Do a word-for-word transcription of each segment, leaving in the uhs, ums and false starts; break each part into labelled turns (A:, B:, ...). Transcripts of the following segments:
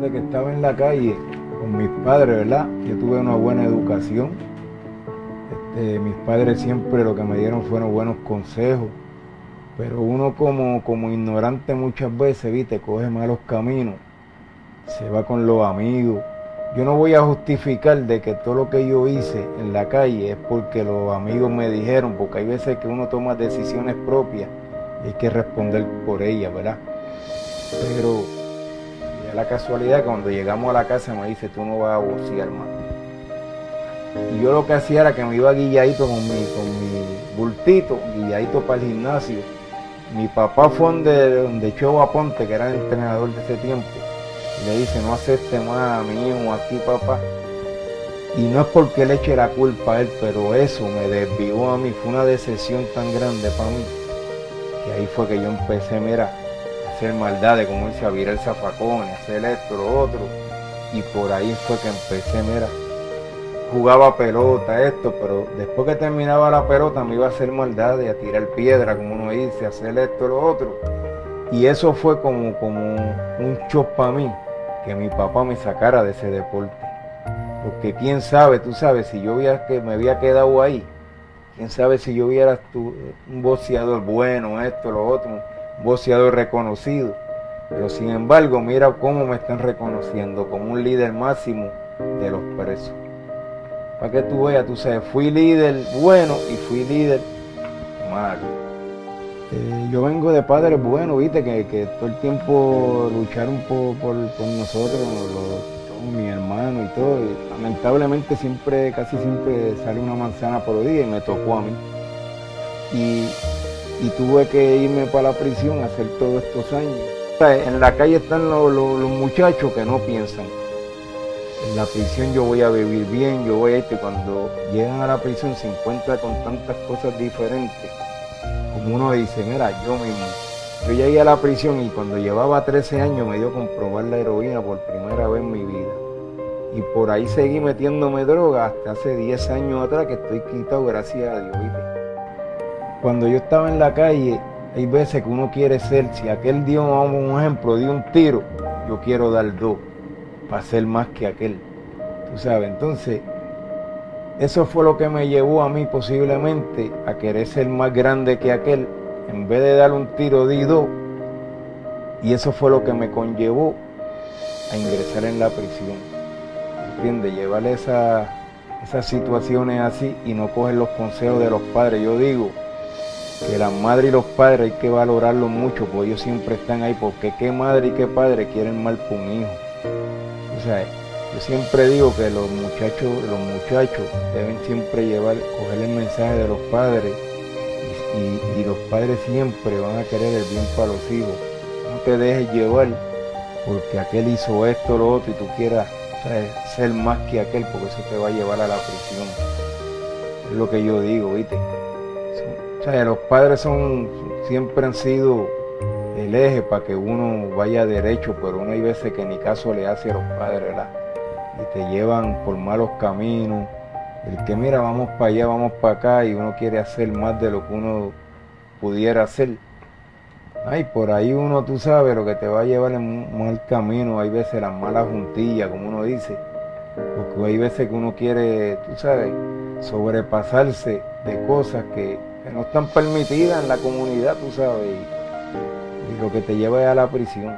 A: desde que estaba en la calle con mis padres, ¿verdad? Yo tuve una buena educación. Este, mis padres siempre lo que me dieron fueron buenos consejos. Pero uno como, como ignorante muchas veces, ¿viste? Coge malos caminos, se va con los amigos. Yo no voy a justificar de que todo lo que yo hice en la calle es porque los amigos me dijeron, porque hay veces que uno toma decisiones propias y hay que responder por ellas, ¿verdad? Pero ya la casualidad que cuando llegamos a la casa me dice, tú no vas a bocear más. Y yo lo que hacía era que me iba guilladito con mi, con mi bultito, guilladito para el gimnasio. Mi papá fue donde, donde Chobo Aponte, que era el entrenador de ese tiempo, y le dice, no acepte más a mi hijo aquí, papá. Y no es porque le eche la culpa a él, pero eso me desvió a mí, fue una decepción tan grande para mí, que ahí fue que yo empecé, mira, a hacer maldades, como dice, a virar zafacones, a hacer esto, lo otro, y por ahí fue que empecé, mira, jugaba pelota, esto, pero después que terminaba la pelota me iba a hacer maldades, a tirar piedra, como uno dice, a hacer esto, lo otro. Y eso fue como, como un shock para mí, que mi papá me sacara de ese deporte. Porque quién sabe, tú sabes, si yo hubiera, que me había quedado ahí, quién sabe si yo hubiera tu, un boxeador bueno, esto, lo otro, un boxeador reconocido. Pero sin embargo, mira cómo me están reconociendo, como un líder máximo de los presos. Para que tú veas, tú sabes, fui líder bueno y fui líder malo. Eh, yo vengo de padres buenos, viste, que, que todo el tiempo lucharon por, por, por nosotros, los, mi hermano y todo. Y lamentablemente siempre, casi siempre sale una manzana por día y me tocó a mí. Y, y tuve que irme para la prisión a hacer todos estos años. En la calle están los, los, los muchachos que no piensan. En la prisión yo voy a vivir bien, yo voy a esto, y cuando llegan a la prisión se encuentran con tantas cosas diferentes. Como uno dice, mira, yo mismo, yo llegué a la prisión y cuando llevaba trece años me dio con probar la heroína por primera vez en mi vida. Y por ahí seguí metiéndome droga hasta hace diez años atrás que estoy quitado, gracias a Dios, ¿viste? Cuando yo estaba en la calle, hay veces que uno quiere ser, si aquel dio, vamos, un ejemplo, dio un tiro, yo quiero dar dos, para ser más que aquel, tú sabes. Entonces, eso fue lo que me llevó a mí posiblemente a querer ser más grande que aquel, en vez de dar un tiro di dos, y eso fue lo que me conllevó a ingresar en la prisión, ¿entiendes? Llevarle esa, esas situaciones así y no coger los consejos de los padres. Yo digo que las madres y los padres hay que valorarlos mucho, porque ellos siempre están ahí, porque qué madre y qué padre quieren mal por un hijo. O sea, yo siempre digo que los muchachos, los muchachos deben siempre llevar, coger el mensaje de los padres y, y, y los padres siempre van a querer el bien para los hijos. No te dejes llevar porque aquel hizo esto, lo otro y tú quieras, o sea, ser más que aquel, porque eso te va a llevar a la prisión. Es lo que yo digo, ¿viste? O sea, los padres son, siempre han sido el eje para que uno vaya derecho, pero uno hay veces que ni caso le hace a los padres, ¿verdad? Y te llevan por malos caminos, el que mira, vamos para allá, vamos para acá, y uno quiere hacer más de lo que uno pudiera hacer. Ay, por ahí uno, tú sabes, lo que te va a llevar en un mal camino, hay veces las malas juntillas, como uno dice, porque hay veces que uno quiere, tú sabes, sobrepasarse de cosas que, que no están permitidas en la comunidad, tú sabes, y, y lo que te lleva es a la prisión.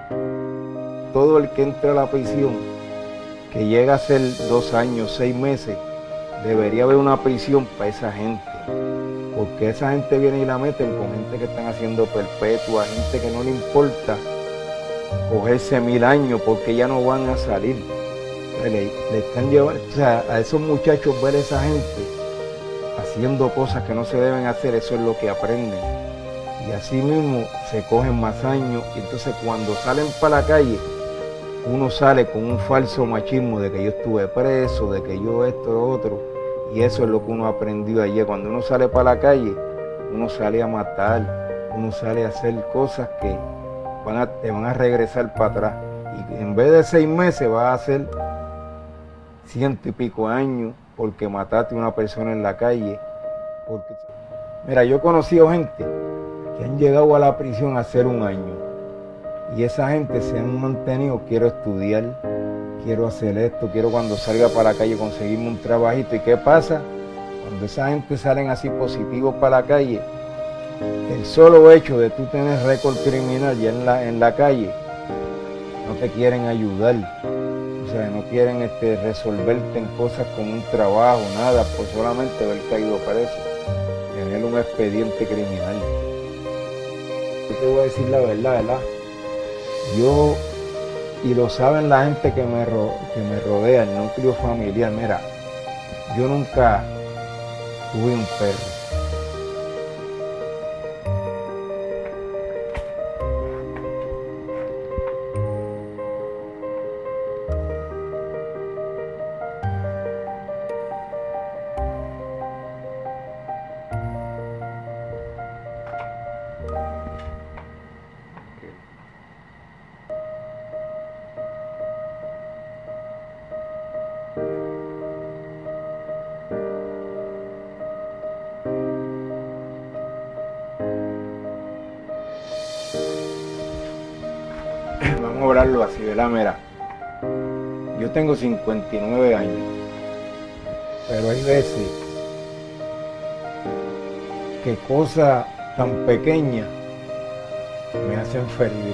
A: Todo el que entra a la prisión, que llega a ser dos años, seis meses, debería haber una prisión para esa gente, porque esa gente viene y la meten con gente que están haciendo perpetua, gente que no le importa cogerse mil años porque ya no van a salir. Le, le están llevando, o sea, a esos muchachos ver a esa gente haciendo cosas que no se deben hacer, eso es lo que aprenden. Y así mismo se cogen más años, y entonces cuando salen para la calle, uno sale con un falso machismo de que yo estuve preso, de que yo esto, lo otro, y eso es lo que uno aprendió ayer. Cuando uno sale para la calle, uno sale a matar, uno sale a hacer cosas que van a, te van a regresar para atrás. Y en vez de seis meses vas a hacer ciento y pico años porque mataste a una persona en la calle. Porque... Mira, yo he conocido gente que han llegado a la prisión a hacer un año, y esa gente se han mantenido, quiero estudiar, quiero hacer esto, quiero cuando salga para la calle conseguirme un trabajito. ¿Y qué pasa? Cuando esa gente salen así positivos para la calle, el solo hecho de tú tener récord criminal ya en la, en la calle, no te quieren ayudar. O sea, no quieren este, resolverte en cosas como un trabajo, nada, por solamente haber caído preso, tener un expediente criminal. Yo te voy a decir la verdad, ¿verdad? Yo, y lo saben la gente que me, ro, que me rodea, el núcleo familiar, mira, yo nunca tuve un perro. Vamos a hablarlo así, ¿verdad? Mira, yo tengo cincuenta y nueve años, pero hay veces que cosas tan pequeñas me hacen feliz.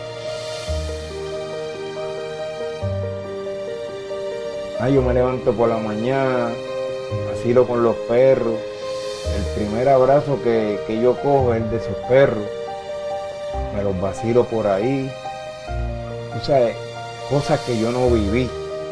A: Ah, yo me levanto por la mañana, vacilo con los perros, el primer abrazo que, que yo cojo es el de esos perros, me los vacilo por ahí. Tú sabes, cosas que yo no viví.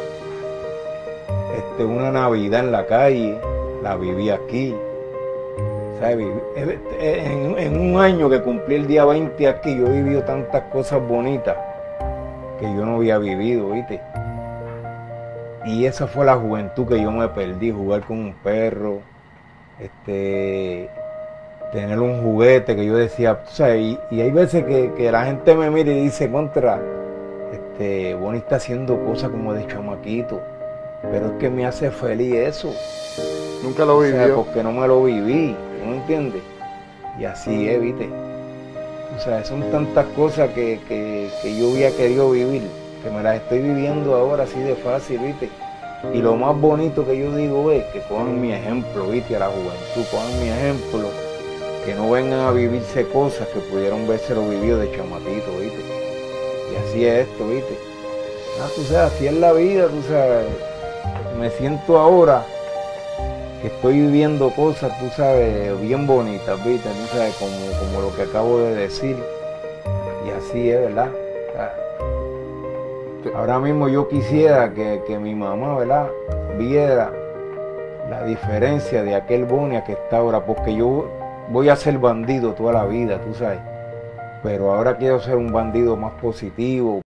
A: Este, una Navidad en la calle, la viví aquí. ¿Sabes? En, en un año que cumplí el día veinte aquí, yo he vivido tantas cosas bonitas que yo no había vivido, ¿viste? Y esa fue la juventud que yo me perdí, jugar con un perro, este, tener un juguete que yo decía, tú sabes, y, y hay veces que, que la gente me mira y dice, contra, Este, Bonnie está haciendo cosas como de chamaquito, pero es que me hace feliz eso.
B: Nunca lo vivió.
A: O sea, porque no me lo viví, ¿no entiendes? Y así es, ¿viste? O sea, son tantas cosas que, que, que yo había querido vivir, que me las estoy viviendo ahora así de fácil, ¿viste? Y lo más bonito que yo digo es que cojan mi ejemplo, ¿viste? A la juventud, cojan mi ejemplo, que no vengan a vivirse cosas que pudieron verse lo vivido de chamaquito, ¿viste? Y así es esto, ¿viste? Ah, tú sabes, así es la vida, tú sabes. Me siento ahora que estoy viviendo cosas, tú sabes, bien bonitas, ¿viste? Tú sabes, como, como lo que acabo de decir. Y así es, ¿verdad? O sea, ahora mismo yo quisiera que, que mi mamá, ¿verdad?, viera la diferencia de aquel Bonnie a que está ahora, porque yo voy a ser bandido toda la vida, tú sabes. Pero ahora quiero ser un bandido más positivo.